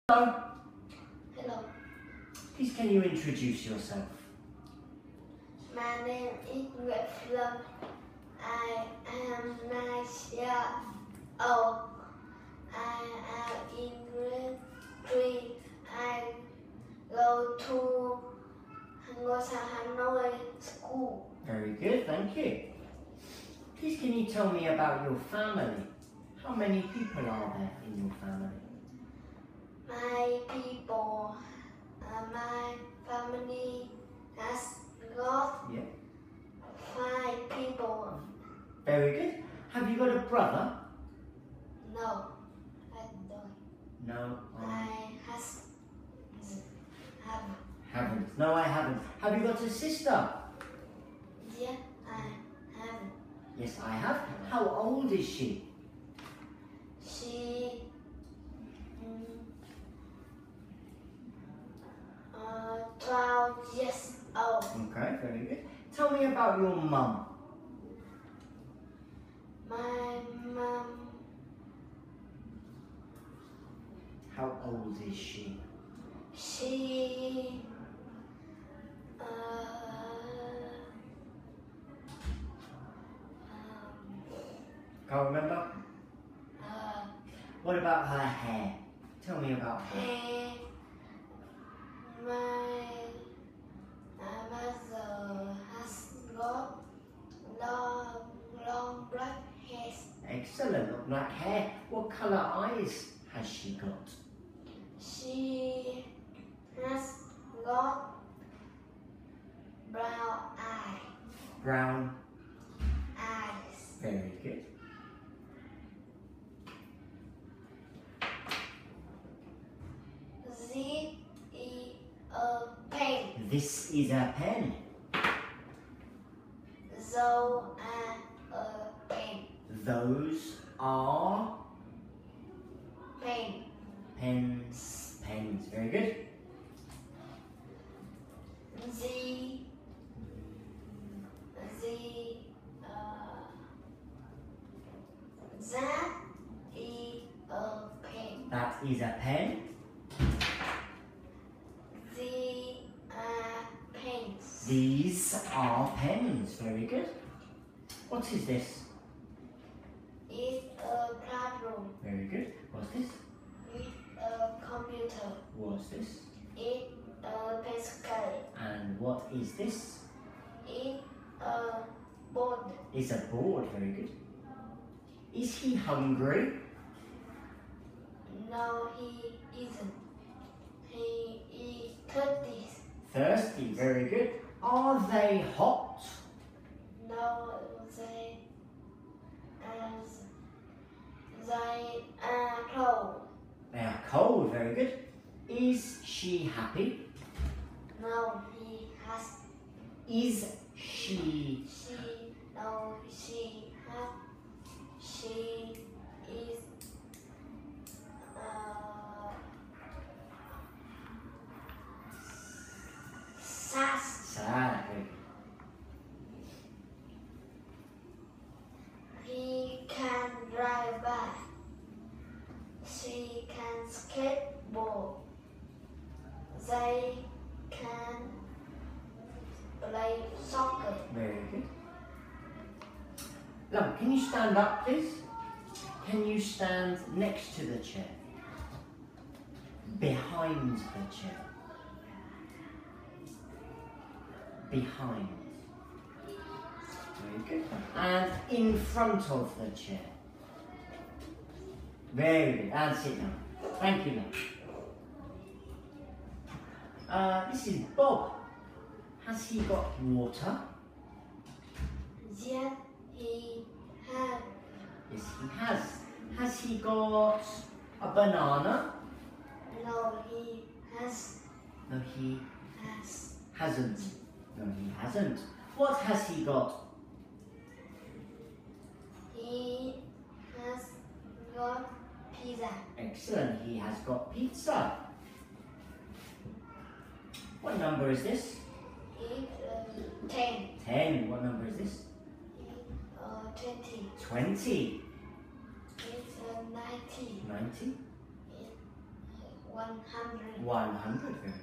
Hello. Hello. Please can you introduce yourself? My name is Nguyễn Lâm. I am 9 years old. I am in grade 3. I go to Hanoi school. Very good, thank you. Please can you tell me about your family? How many people are there in your family? My family has got 5 people. Very good. Have you got a brother? No, I don't. No, I haven't. No, I haven't. Have you got a sister? Yeah, I haven't. Yes, I have. How old is she? She 12 years old. Okay, very good. Tell me about your mum. My mom, How old is she? she Can't remember? What about her hair? Tell me about her. my mother has got long black hair. Excellent, black hair. What colour eyes has she got? She has got brown Brown. eyes. Very good. This is a pen. This is a pen. So a pen. Those are Pen. pens. Pens. Very good. That is a pen. That is a pen. Pens. These are pens. Very good. What is this? It's a classroom Very good. What's this? with a computer. What's this? It's a pencil. And what is this? It's a board. It's a board. Very good. Is he hungry? No, he isn't. He is thirsty. Thirsty. Very good. Are they hot? No, they are cold. They are cold. Very good. Is she happy? No, he has. Is she? She is. Sad. Sad. Very good. He can drive bike. She can skateboard. They can play soccer. Very good. Love, can you stand up, please? Can you stand next to the chair? Behind the chair. Behind. Very good. And in front of the chair. Very good. And sit down. Thank you, love. This is Bob. Has he got water? Yes, he has. Yes, he has. Has he got a banana? No, he has. No, he Has. hasn't. No, he hasn't. What has he got? He has got pizza. Excellent. He has got pizza. What number is this? It's 10. 10. What number is this? 20. 20. It's 90. 90. 100. 100, very good.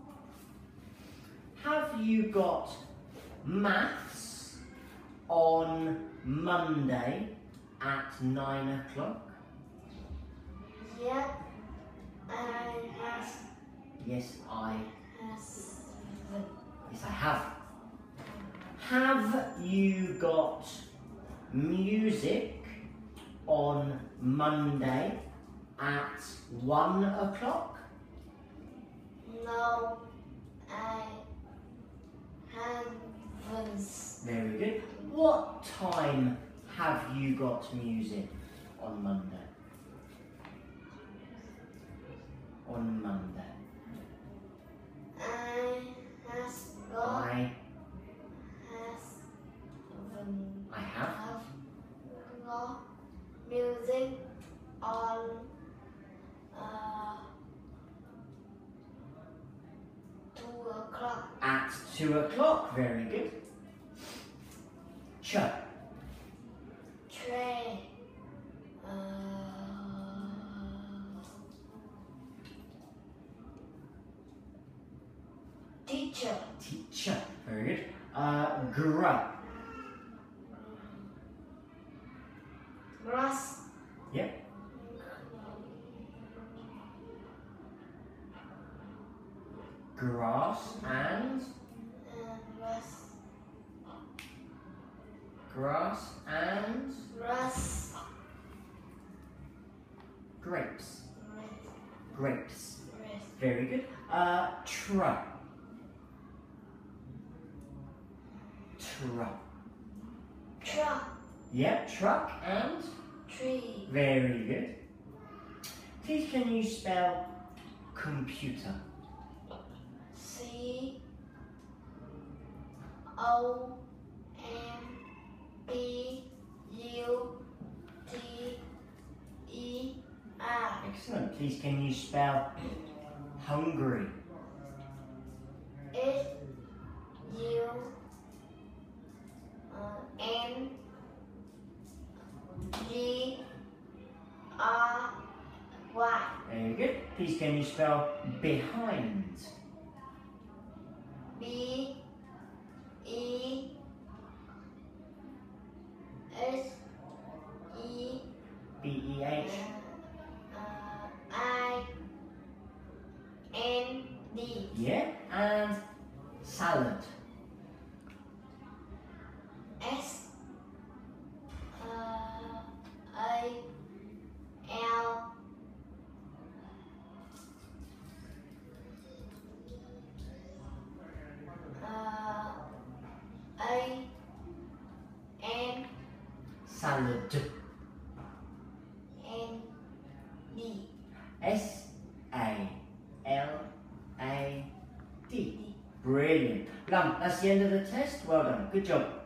Have you got maths on Monday at 9 o'clock? Yeah, I has Yes, I has have. Have you got music on Monday at 1 o'clock? no, I haven't. Very good. What time have you got music on Monday? On Monday. I has got I haven't have. have got music on 2 o'clock. At 2 o'clock. Very good. Ch. Train. Teacher. Teacher. Very good. Gr. Grass. Yep. Grass and grass and Grass. grapes. Red. Grapes. Red. Very good. Tr. Truck. Yep, truck and Tree. very good. Please can you spell computer? C O M P U T E R. Excellent. Please can you spell hungry? H U N G R Y. Very good. Please can you spell behind? B E S E B-E-H. I N D. Yeah. And salad. S A L A N Salad. N D. S-A-L-A-D. Brilliant. Plum, that's the end of the test. Well done. Good job.